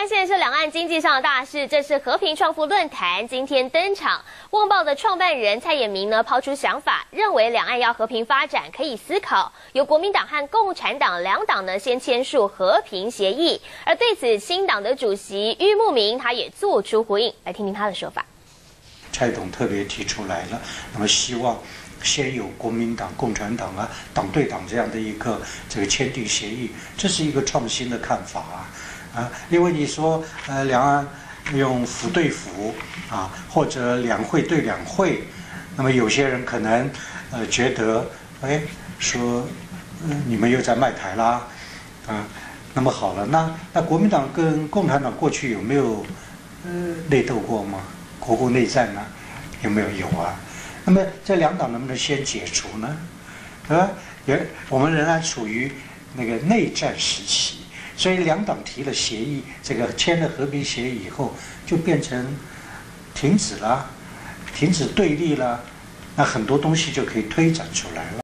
关心的是两岸经济上的大事，这是和平创富论坛今天登场。旺报的创办人蔡衍明抛出想法，认为两岸要和平发展，可以思考由国民党和共产党两党先签署和平协议。而对此，新党的主席郁慕明他也做出回应，来听听他的说法。 蔡董特别提出来了，那么希望先有国民党、共产党党对党这样的一个签订协议，这是一个创新的看法因为你说两岸用府对府或者两会对两会，那么有些人可能觉得说你们又在卖台啦那么好了，那国民党跟共产党过去有没有内斗过吗？国共内战呢？有没有？有啊。那么这两党能不能先解除呢？我们仍然处于那个内战时期，所以两党提了协议，签了和平协议以后，就变成停止了，停止对立了，那很多东西就可以推展出来了。